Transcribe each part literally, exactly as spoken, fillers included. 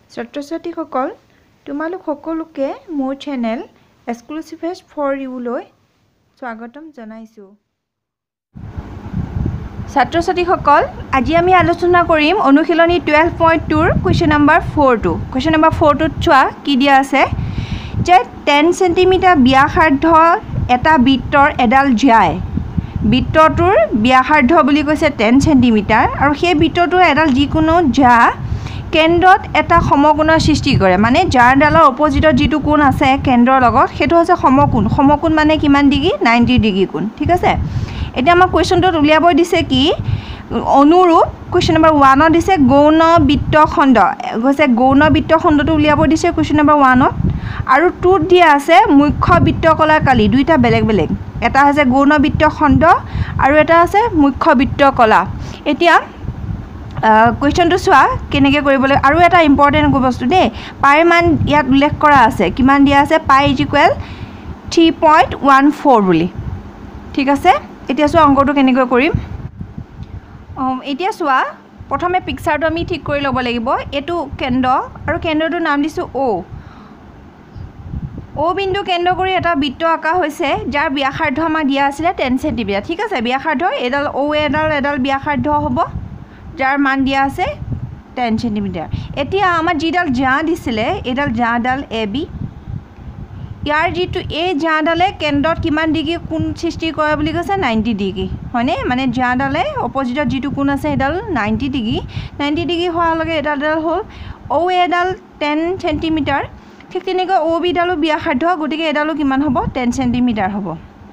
ছাত্ৰ-ছাত্ৰীসকল তোমালোক সকলোকে মোৰ চেনেল এক্সক্লুসিভেছ ফৰ ইউ লৈ স্বাগতম জনাইছো। ছাত্ৰ-ছাত্ৰীসকল আজি আমি আলোচনা কৰিম অনুশীলনী twelve point two ৰ কোৱেশ্চন নম্বৰ four টো। কোৱেশ্চন নম্বৰ four টোত চোৱা কি দিয়া আছে যে ten সেন্টিমিটাৰ ব্যাসাৰ্ধ এটা বৃত্তৰ এডাল জ্যায়। বৃত্তটোৰ ব্যাসাৰ্ধ বুলি কৈছে ten সেন্টিমিটাৰ আৰু সেই বৃত্তটোৰ এডাল যিকোনো জ্যা কেন্দ্ৰত এটা সমকোণৰ সৃষ্টি কৰে। মানে জাৰডালৰ অপজিটত যেটো কোণ আছে কেন্দ্ৰৰ লগত সেটো হৈছে সমকোণ। সমকোণ মানে কিমান ডিগ্ৰী ninety ডিগ্ৰী কোণ। ঠিক আছে, এতিয়া আমাৰ কোৱেশ্চনটোত উলিয়াব দিছে কি অনুৰূপ কোৱেশ্চন নম্বৰ one ত দিছে গৌণ বৃত্তখণ্ড কৈছে গৌণ বৃত্তখণ্ডটো উলিয়াব দিছে কোৱেশ্চন নম্বৰ one ত আৰু two ত দিয়া আছে মুখ্য বৃত্তকলাৰ কালি। দুইটা বেলেগ বেলেগ, এটা আছে গৌণ বৃত্তখণ্ড আৰু এটা আছে মুখ্য বৃত্তকলা। এতিয়া কোৱেশ্চনটো চোৱা কেনেকৈ কৰিবলৈ আৰু এটা ইম্পৰ্টেণ্ট বস্তু দেই পাইৰ মান ইয়াত উল্লেখ কৰা আছে কিমান দিয়া আছে pi is equal three point one four বুলি। ঠিক আছে, এতিয়া চোৱা অংকটো কেনেকৈ কৰিম। এতিয়া চোৱা প্ৰথমে পিকচাৰটো আমি ঠিক কৰি ল'ব লাগিব। এইটো কেন্দ্ৰ আৰু কেন্দ্ৰটোৰ নাম দিছোঁ অ' অ' বিন্দু কেন্দ্ৰ কৰি এটা বৃত্ত আঁকা হৈছে যাৰ ব্যাসাৰ্ধ আমাৰ দিয়া আছিলে ten সেন্টিমিটাৰ। ঠিক আছে, ব্যাসাৰ্ধ এডাল অ' এডাল এডাল ব্যাসাৰ্ধ হ'ব যাৰ মান দিয়া আছে ten সেন্টিমিটাৰ। এতিয়া আমাৰ যিডাল জ্যা দিছিলে এডাল জ্যাডাল এ বি ইয়াৰ যিটো এই জ্যাডালে কেন্দ্ৰত কিমান ডিগ্ৰী কোণ সৃষ্টি কৰে বুলি কৈছে ninety ডিগ্ৰী হয়নে। মানে জ্যাডালে অপজিটত যিটো কোণ আছে এডাল ninety ডিগ্ৰী ninety ডিগ্ৰী হোৱাৰ লগে এডাল এডাল হ'ল অ' এডাল ten সেন্টিমিটাৰ। ঠিক তেনেকৈ অ' বিডালো ব্যাসাৰ্ধ গতিকে এডালো কিমান হ'ব ten সেন্টিমিটাৰ হ'ব।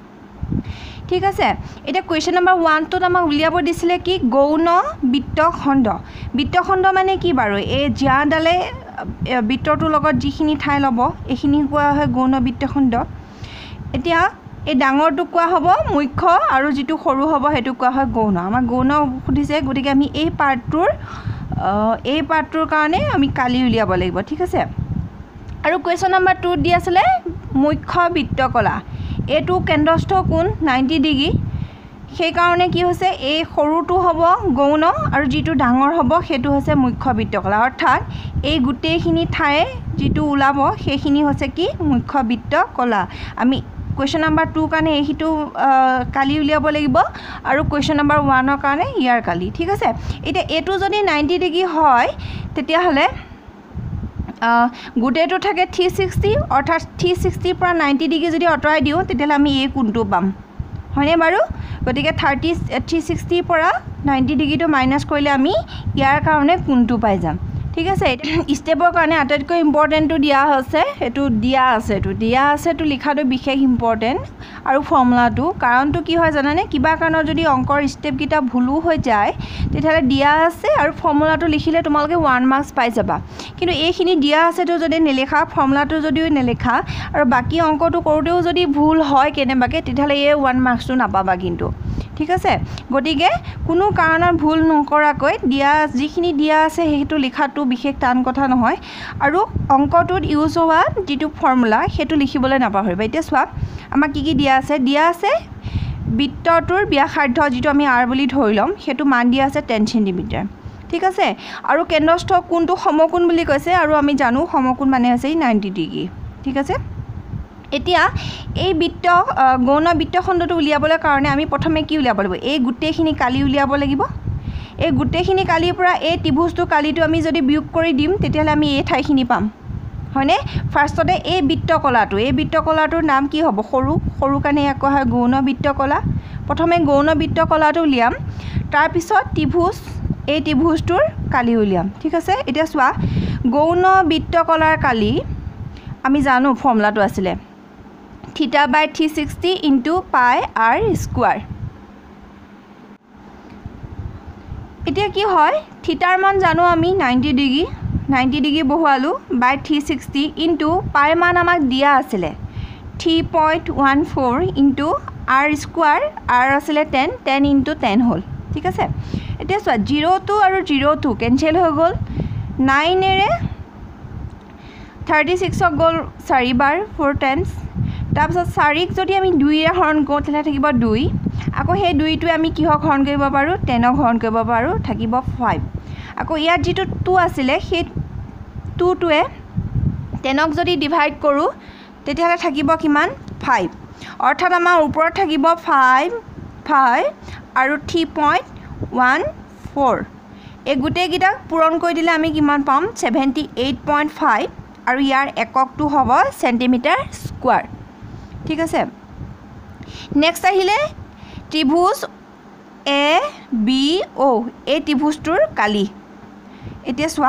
ঠিক আছে, এতিয়া কুৱেশ্চন নম্বৰ one টোত আমাক উলিয়াব দিছিলে কি গৌণ বৃত্তখণ্ড। বৃত্তখণ্ড মানে কি বাৰু এই জ্যাডালে বৃত্তটোৰ লগত যিখিনি ঠাই ল'ব এইখিনি কোৱা হয় গৌণ বৃত্তখণ্ড। এতিয়া এই ডাঙৰটোক কোৱা হ'ব মুখ্য আৰু যিটো সৰু হ'ব সেইটো কোৱা হয় গৌণ। আমাক গৌণ সুধিছে গতিকে আমি এই পাৰ্টটোৰ এই পাৰ্টটোৰ কাৰণে আমি কালি উলিয়াব লাগিব। ঠিক আছে, আৰু কুৱেশ্চন নম্বৰ two ত দি আছিলে মুখ্য বৃত্তকলা। এইটো কেন্দ্ৰস্থ কোণ ninety ডিগ্ৰী সেইকাৰণে কি হৈছে এই সৰুটো হ'ব গৌণ আৰু যিটো ডাঙৰ হ'ব সেইটো হৈছে মুখ্য বৃত্তকলা। অৰ্থাৎ এই গোটেইখিনি ঠাই যিটো ওলাব সেইখিনি হৈছে কি মুখ্য বৃত্তকলা। আমি কুৱেশ্চন নম্বৰ two কাৰণে এইটো কালি উলিয়াব লাগিব আৰু কুৱেশ্চন নম্বৰ one ৰ কাৰণে ইয়াৰ কালি। ঠিক আছে, এতিয়া এইটো যদি ninety ডিগ্ৰী হয় তেতিয়াহ'লে গোটেইটো থাকে three sixty অৰ্থাৎ three sixty পৰা ninety ডিগ্ৰী যদি আঁতৰাই দিওঁ তেতিয়াহ'লে আমি এই কোণটো পাম হয়নে বাৰু। গতিকে থাৰ্টি থ্ৰী ছিক্সটিৰ পৰা নাইণ্টি ডিগ্ৰীটো মাইনাছ কৰিলে আমি ইয়াৰ কাৰণে কোণটো পাই যাম। ঠিক আছে, ষ্টেপৰ কাৰণে আটাইতকৈ ইম্পৰ্টেণ্টটো দিয়া হৈছে এইটো দিয়া আছে এইটো দিয়া আছে এইটো লিখাটো বিশেষ ইম্পৰ্টেণ্ট আৰু ফৰ্মুলাটো। কাৰণটো কি হয় জানানে, কিবা কাৰণত যদি অংকৰ ষ্টেপকেইটা ভুলো হৈ যায় তেতিয়াহ'লে দিয়া আছে আৰু ফৰ্মুলাটো লিখিলে তোমালোকে ওৱান মাৰ্কছ পাই যাবা। কিন্তু এইখিনি দিয়া আছেতো যদি নেলেখা ফৰ্মুলাটো যদিও নেলেখা আৰু বাকী অংকটো কৰোঁতেও যদি ভুল হয় কেনেবাকৈ তেতিয়াহ'লে এই ওৱান মাৰ্কছটো নাপাবা কিন্তু। ঠিক আছে, গতিকে কোনো কাৰণত ভুল নকৰাকৈ দিয়া যিখিনি দিয়া আছে সেইটো লিখাটো বিশেষ টান কথা নহয় আৰু অংকটোত ইউজ হোৱা যিটো ফৰ্মুলা সেইটো লিখিবলৈ নাপাহৰিবা। এতিয়া চোৱা আমাক কি কি দিয়া আছে দিয়া আছে বৃত্তটোৰ ব্যাসাৰ্ধ যিটো আমি আৰ বুলি ধৰি ল'ম সেইটো মান দিয়া আছে ten সেন্টিমিটাৰ। ঠিক আছে, আৰু কেন্দ্ৰস্থ কোণটো সমকোণ বুলি কৈছে আৰু আমি জানো সমকোণ মানে হৈছে ninety ডিগ্ৰী। ঠিক আছে, এতিয়া এই বৃত্ত গৌণ বৃত্তখণ্ডটো উলিয়াবলৈ কাৰণে আমি প্ৰথমে কি উলিয়াব লাগিব এই গোটেইখিনি কালি উলিয়াব লাগিব। এই গোটেইখিনি কালিৰ পৰা এই ত্ৰিভুজটো কালিটো আমি যদি বিয়োগ কৰি দিম তেতিয়াহ'লে আমি এই ঠাইখিনি পাম হয়নে। ফাৰ্ষ্টতে এই বৃত্তকলাটো এই বৃত্তকলাটোৰ নাম কি হ'ব সৰু সৰু কাৰণে ইয়াক কোৱা হয় গৌণ বৃত্তকলা। প্ৰথমে গৌণ বৃত্তকলাটো উলিয়াম তাৰপিছত ত্ৰিভুজ এই ত্ৰিভুজটোৰ কালি উলিয়াম। ঠিক আছে, এতিয়া চোৱা গৌণ বৃত্তকলাৰ কালি আমি জানো ফৰ্মুলাটো আছিলে theta by three sixty into pi r square. এতিয়া কি হয় থিটাৰ মান জানো আমি নাইণ্টি ডিগ্ৰী নাইণ্টি ডিগ্ৰী বহুৱালোঁ by three sixty into pi মান আমাক দিয়া আছিলে three point one four into r square r আছিলে টেন টেন ইণ্টু টেন হ'ল। ঠিক আছে, এতিয়া চোৱা জিৰ' টু আৰু জিৰ' টু কেঞ্চেল হৈ গ'ল নাইনেৰে থাৰ্টি ছিক্সক গ'ল চাৰিবাৰ ফ'ৰ টাইমছ। তাৰপিছত চাৰিক যদি আমি দুইৰে হৰণ কৰোঁ তেতিয়াহ'লে থাকিব দুই আকৌ সেই দুইটোৱে আমি কিহক হৰণ কৰিব পাৰোঁ টেনক হৰণ কৰিব পাৰোঁ থাকিব ফাইভ। আকৌ ইয়াত যিটো টু আছিলে সেই টু টুৱে টেনক যদি ডিভাইড কৰোঁ তেতিয়াহ'লে থাকিব কিমান ফাইভ অৰ্থাৎ আমাৰ ওপৰত থাকিব ফাইভ ফাইভ আৰু থ্ৰী পইণ্ট ওৱান ফ'ৰ এই গোটেইকেইটাক পূৰণ কৰি দিলে আমি কিমান পাম ছেভেণ্টি এইট পইণ্ট ফাইভ আৰু ইয়াৰ এককটো হ'ব চেণ্টিমিটাৰ স্কোৱাৰ ঠিক আছে নেক্সট আহিলে ত্ৰিভুজ এ বি অ' এই ত্ৰিভুজটোৰ কালি এতিয়া চোৱা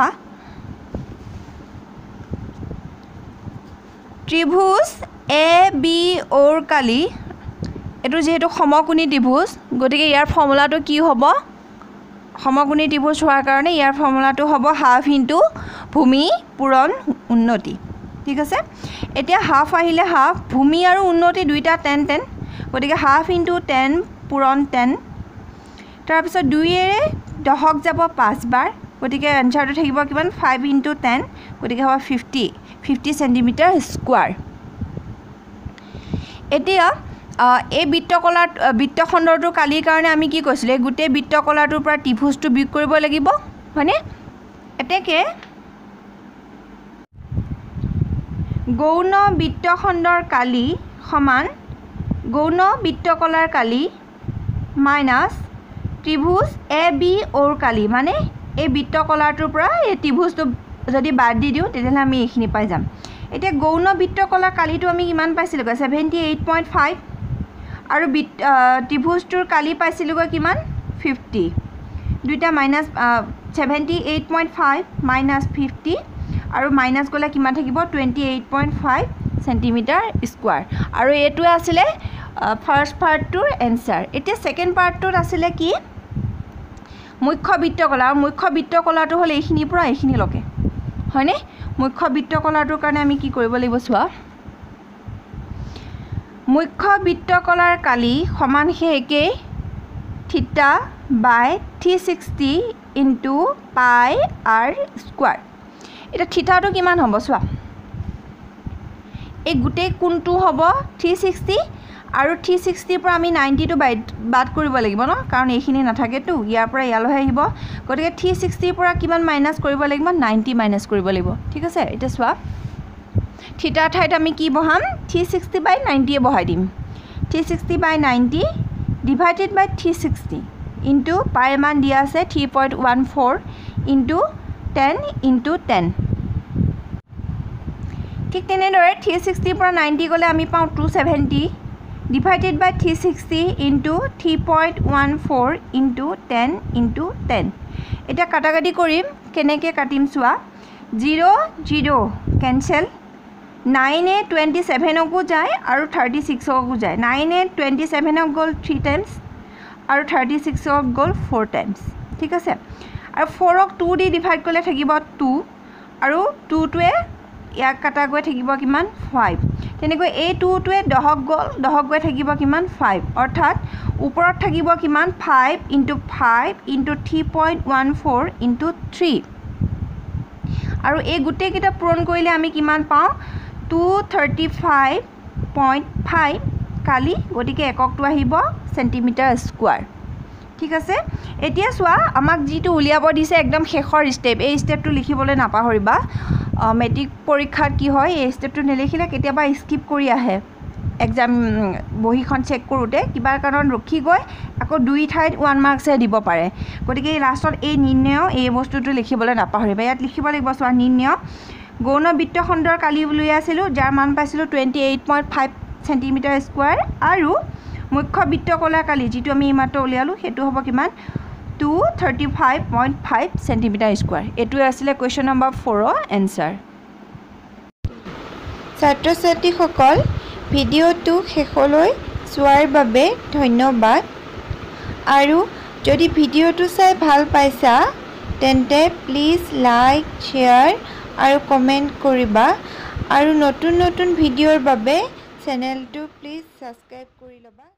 ত্ৰিভুজ এ বি অ'ৰ কালি এইটো যেহেতু সমকোণী ত্ৰিভুজ গতিকে ইয়াৰ ফৰ্মুলাটো কি হ'ব সমকোণী ত্ৰিভুজ হোৱাৰ কাৰণে ইয়াৰ ফৰ্মুলাটো হ'ব হাফ ইনটু ভূমি পূৰণ উন্নতি ঠিক আছে এতিয়া হাফ আহিলে হাফ ভূমি আৰু উন্নতি দুইটা টেন টেন গতিকে হাফ ইনটু টেন পূৰণ টেন তাৰপিছত দুইৰে দহক যাব পাঁচবাৰ গতিকে এনচাৰটো থাকিব কিমান ফাইভ ইনটু টেন গতিকে হ'ব ফিফটি ফিফটি চেণ্টিমিটাৰ স্কোৱাৰ এতিয়া এই বৃত্তকলা বৃত্তখণ্ডটোৰ কালিৰ কাৰণে আমি কি কৈছিলোঁ এই গোটেই বৃত্তকলাটোৰ পৰা ত্ৰিভুজটো বিয়োগ কৰিব লাগিব হয়নে এতেকে গৌণ বৃত্তখণ্ডৰ কালি সমান গৌণ বৃত্তকলাৰ কালি মাইনাছ ত্ৰিভুজ এ বি অ'ৰ কালি মানে এই বৃত্তকলাটোৰ পৰা এই ত্ৰিভুজটো যদি বাদ দি দিওঁ তেতিয়াহ'লে আমি এইখিনি পাই যাম এতিয়া গৌণ বৃত্তকলাৰ কালিটো আমি কিমান পাইছিলোঁগৈ ছেভেণ্টি এইট পইণ্ট ফাইভ আৰু ত্ৰিভুজটোৰ কালি পাইছিলোঁগৈ কিমান ফিফটি দুইটা minus seventy eight point five minus fifty আৰু মাইনাছ গ'লে কিমান থাকিব twenty eight point five centimeter square আৰু এইটোৱে আছিলে ফাৰ্ষ্ট পাৰ্টটোৰ এনচাৰ এতিয়া ছেকেণ্ড পাৰ্টটোত আছিলে কি মুখ্য বৃত্তকলা আৰু মুখ্য বৃত্তকলাটো হ'ল এইখিনিৰ পৰা এইখিনিলৈকে হয়নে মুখ্য বৃত্তকলাটোৰ কাৰণে আমি কি কৰিব লাগিব চোৱা মুখ্য বৃত্তকলাৰ কালি সমান সেই একেই theta by three sixty into pi r square এতিয়া থিটাটো কিমান হ'ব চোৱা এই গোটেই কোণটো হ'ব থ্ৰী ছিক্সটি আৰু থ্ৰী ছিক্সটিৰ পৰা আমি নাইণ্টিটো বাদ বাদ কৰিব লাগিব ন কাৰণ এইখিনি নাথাকেতো ইয়াৰ পৰা ইয়ালৈহে আহিব গতিকে থ্ৰী ছিক্সটিৰ পৰা কিমান মাইনাছ কৰিব লাগিব নাইণ্টি মাইনাছ কৰিব লাগিব ঠিক আছে এতিয়া চোৱা থিটাৰ ঠাইত আমি কি বহাম থ্ৰী ছিক্সটি বাই নাইণ্টিয়ে বহাই দিম three sixty by ninety divided by three sixty into পাইৰ মান দিয়া আছে three point one four into ten into ten ঠিক তেনেদৰে থ্ৰী ছিক্সটিৰ পৰা নাইণ্টি গ'লে আমি পাওঁ two seventy divided by three sixty into three point one four into ten into ten এতিয়া কাটাকাটি কৰিম কেনেকৈ কাটিম চোৱা জিৰ' জিৰ' কেঞ্চেল নাইনে টুৱেণ্টি ছেভেনকো যায় আৰু থাৰ্টি ছিক্সকো যায় নাইনে টুৱেণ্টি ছেভেনক গ'ল থ্ৰী টাইমছ আৰু থাৰ্টি ছিক্সক গ'ল ফ'ৰ টাইমছ ঠিক আছে আৰু ফ'ৰক টু দি ডিভাইড কৰিলে থাকিব টু আৰু টুটোৱে ইয়াক কাটা গৈ থাকিব কিমান ফাইভ তেনেকৈ এই টুটোৱে দহক গ'ল দহক গৈ থাকিব কিমান ফাইভ অৰ্থাৎ ওপৰত থাকিব কিমান five into five into three point one four into three আৰু এই গোটেইকেইটা পূৰণ কৰিলে আমি কিমান পাওঁ two thirty five point five কালি গতিকে এককটো আহিব চেণ্টিমিটাৰ স্কোৱাৰ ঠিক আছে এতিয়া চোৱা আমাক যিটো উলিয়াব দিছে একদম শেষৰ ষ্টেপ এই ষ্টেপটো লিখিবলৈ নাপাহৰিবা মেট্ৰিক পৰীক্ষাত কি হয় এই ষ্টেপটো নিলিখিলে কেতিয়াবা স্কিপ কৰি আহে এক্সাম বহীখন চেক কৰোঁতে কিবা কাৰণত ৰখি গৈ আকৌ দুই ঠাইত ওৱান মাৰ্কছহে দিব পাৰে গতিকে লাষ্টত এই নিৰ্ণয় এই বস্তুটো লিখিবলৈ নাপাহৰিবা ইয়াত লিখিব লাগিব চোৱা নিৰ্ণয় গৌণ বৃত্তখণ্ডৰ কালি উলিয়াই আছিলোঁ যাৰ মান পাইছিলোঁ twenty eight point five centimeter square আৰু মুখ্য বৃত্তকলাৰ কালি যিটো আমি এইমাত্ৰ উলিয়ালোঁ সেইটো হ'ব কিমান two thirty five point five centimeter square এইটোৱে আছিলে কুৱেশ্যন নম্বৰ ফ'ৰৰ এনচাৰ ছাত্ৰ ছাত্ৰীসকল ভিডিঅ'টো শেষলৈ চোৱাৰ বাবে ধন্যবাদ আৰু যদি ভিডিঅ'টো চাই ভাল পাইছা তেন্তে প্লিজ লাইক শ্বেয়াৰ আৰু কমেণ্ট কৰিবা আৰু নতুন নতুন ভিডিঅ'ৰ বাবে চেনেলটো প্লিজ ছাবস্ক্ৰাইব কৰি ল'বা।